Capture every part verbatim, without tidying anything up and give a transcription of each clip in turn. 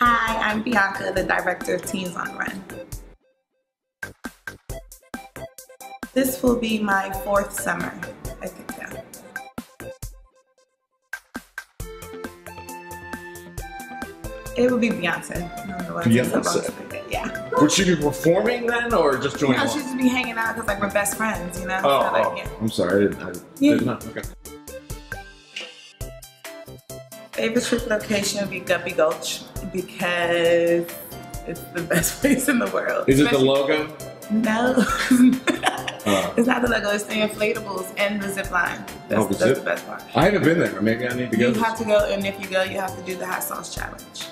Hi, I'm Bianca, the director of Teens on Run. This will be my fourth summer, I think so. It will be Beyonce. I don't know what Beyonce? Yeah. Would she be performing then, or just joining? No, she'd just be hanging out because like we're best friends, you know? Oh, so, like, oh. yeah. I'm sorry, I didn't, I Yeah. did not. Okay. Favorite trip location would be Guppy Gulch because it's the best place in the world. Is it the Especially- logo? No. Uh, It's not the logo, it's the inflatables and the zip line. That's, Oh, the that's zip? the best part. I haven't been there. Maybe I need to go. You have to go, and if you go, you have to do the hot sauce challenge.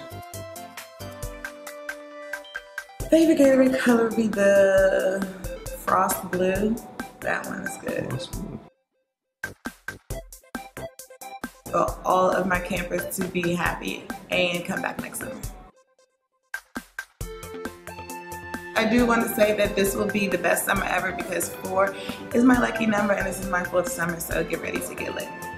Favorite Gatorade color would be the Frost Blue. That one is good. For all of my campers to be happy and come back next summer. I do want to say that this will be the best summer ever because four is my lucky number and this is my fourth summer, so get ready to get lit.